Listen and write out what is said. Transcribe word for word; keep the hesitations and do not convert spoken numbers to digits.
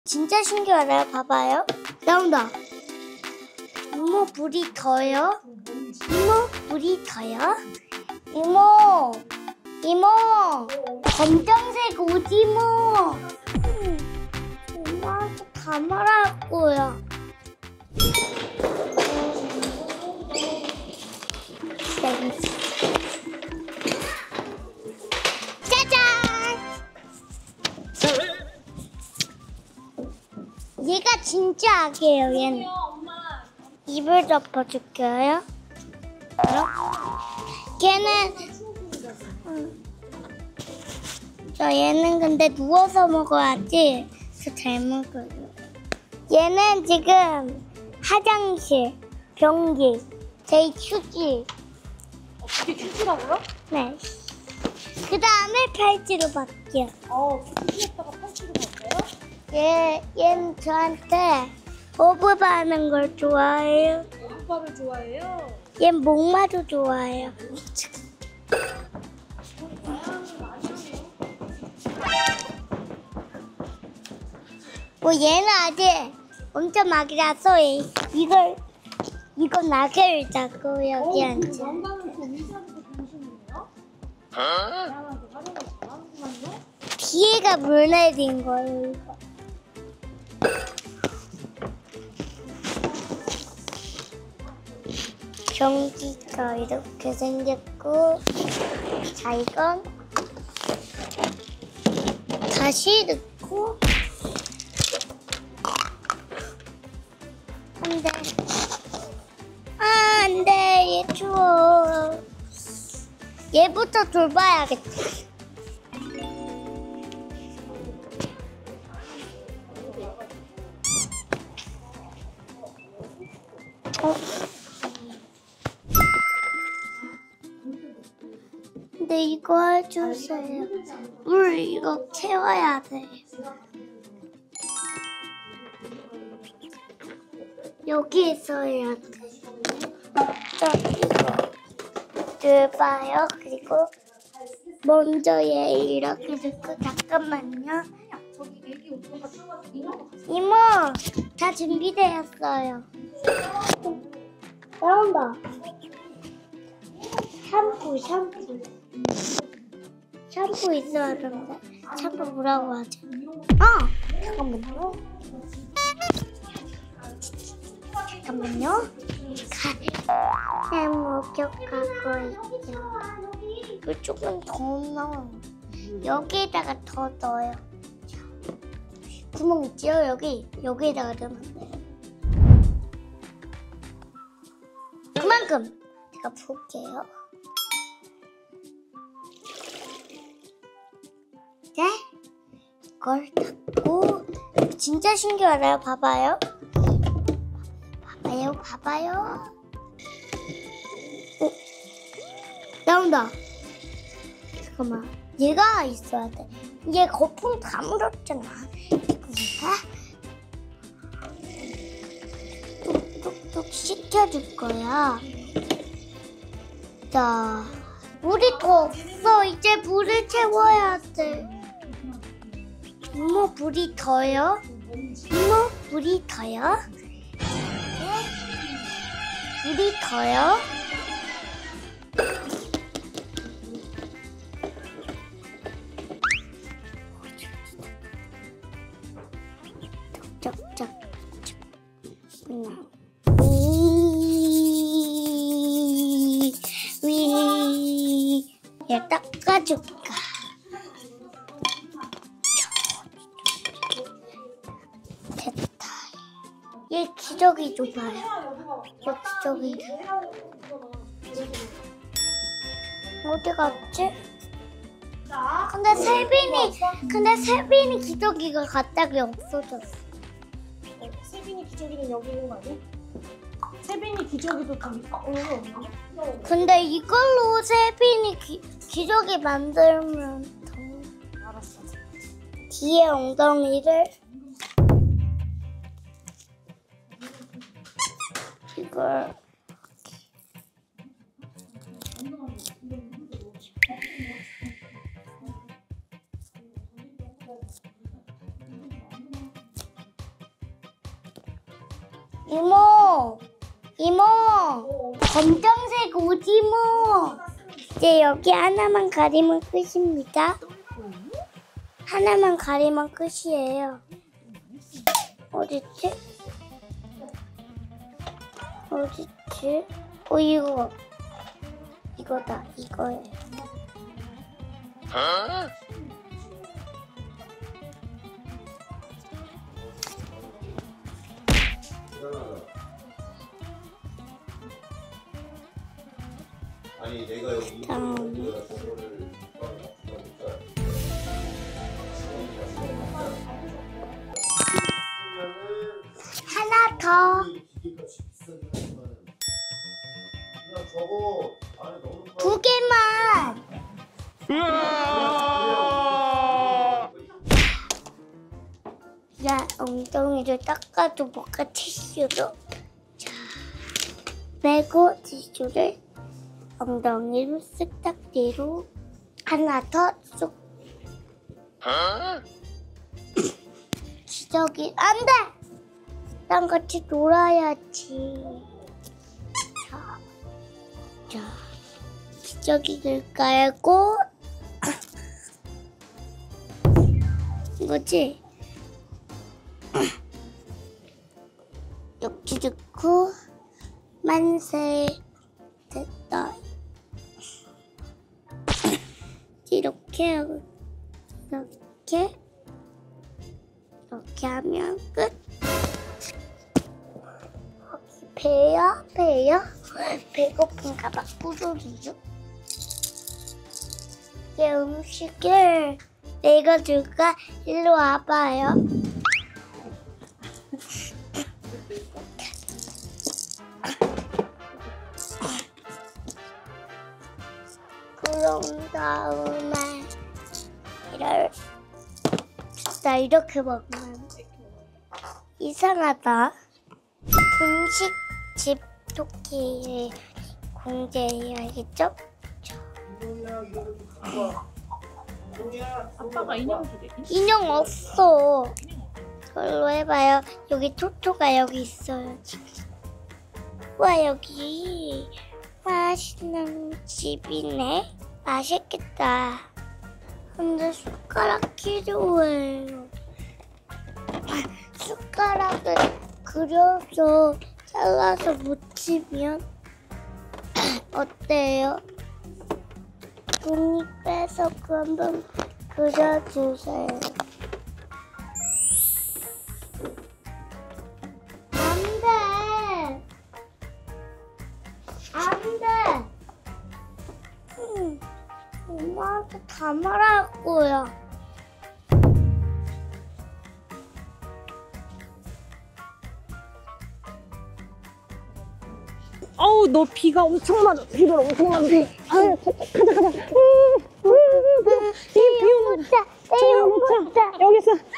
진짜 신기하다. 봐봐요. 나온다. 이모 물이 더요? 이모 물이 더요? 이모 이모 검정색 옷 이모. 엄마한테 다 말할 거야. 짜잔! 얘가 진짜 악이에요. 얘는 입을 덮어줄게요. 걔는 음. 저 얘는 근데 누워서 먹어야지. 저 잘 먹어요. 얘는 지금 화장실, 변기, 제 휴지. 어, 그게 휴지라고요? 네. 그 다음에 팔찌로 바뀌어. 어, 휴지에다가 팔찌로 바꿔요? 얘, 얘는 저한테 호흡하는 걸 좋아해요. 오빠를 좋아해요? 얘 목마도 좋아해요. 뭐 얘는 아직 엄청 막이라서 이걸 이거 나게를 잡고 여기 앉아. 왕관을 또 의자한테 주시는데요? 다양하게 활용을 잘하는구만요. 뒤에가 물 내린 거예요. 이거. 변기가 이렇게 생겼고, 자 이건 다시 넣고. 안돼, 아 안돼, 얘 추워. 얘부터 돌봐야겠다. 어? 근데 이거 해주세요. 물 이거 채워야 돼. 여기에서 해야 돼. 자, 이거 넣어봐요. 그리고 먼저 얘 이렇게 넣고. 잠깐만요. 이모, 다 준비되었어요. 나온다. 샴푸, 샴푸. 샴푸 있어야 되는데. 샴푸 뭐라고 하지? 아! 잠깐만요. 잠깐만요. 목욕하고 있죠. 이쪽은 더 넣어. 여기에다가 더 넣어요. 구멍 있죠? 여기. 여기에다가 넣으면 돼요. 그만큼 제가 볼게요. 네? 이걸 닫고. 진짜 신기하다. 봐봐요. 봐봐요, 봐봐요. 어? 나온다. 잠깐만. 얘가 있어야 돼. 얘 거품 다 묻었잖아. 이거가 뚝뚝뚝 씻겨줄 거야. 자, 물이 더 없어. 이제 물을 채워야 돼. 이모, 물이 더요? 이모, 물이 더요? 물이 더요? 쩍쩍. 위, 위. 얘 닦아줄까? 됐다. 얘 기저귀 줘봐요. 얘 기저귀. 어디 갔지? 근데 세빈이, 근데 세빈이 기저귀가 갑자기 없어졌어. 세빈이 기저귀는 여기 있는 거 아니야? 세빈이 기저귀도 다 있어. 근데 이걸로 세빈이 기, 기저귀 만들면 더. 알았어. 뒤에 엉덩이를 이걸 이모, 이모, 검정색 옷 이모. 이제 여기 하나만 가리면 끝입니다. 하나만 가리면 끝이에요. 어딨지? 어딨지? 어, 이거. 이거다, 이거예요. 아니 내가 여기 다음. 하나 더. 그냥 저거 안에 넣는 거 두 개만. 야, 엉덩이를 닦아도 뭐가 티슈로. 자, 빼고 티슈를 엉덩이로 쓱딱대로 하나 더 쑥. 기저귀 안 돼. 난 같이 놀아야지. 자, 자, 기저귀를 깔고 이거지. 여기 넣고 만세. 됐다. 이렇게 하고 이렇게 이렇게 하면 끝. 여기 배야 배야 배고픈가 봐. 꾸르르르. 이 음식을 내가 줄까? 일로 와봐요. 그런 다음에 이럴 나 이렇게 먹으면 이상하다. 분식집 토끼의 공개해야겠죠? 아빠가 인형 주래. 인형 없어. 그걸로 해봐요. 여기 토토가 여기 있어요. 와, 여기 맛있는 집이네. 맛있겠다. 근데 숟가락 필요해요. 숟가락을 그려서 잘라서 묻히면 어때요? 종이 빼서 한번 그려주세요. 안 돼! 안 돼! 응, 엄마한테 다 말할 거야. 어우, 너 비가 엄청 많아. 비가 엄청 많아. 비. 아유, 가자, 가자. 음, 음, 음, 음. 이 비 오는. 자, 저기 못 차. 여기서.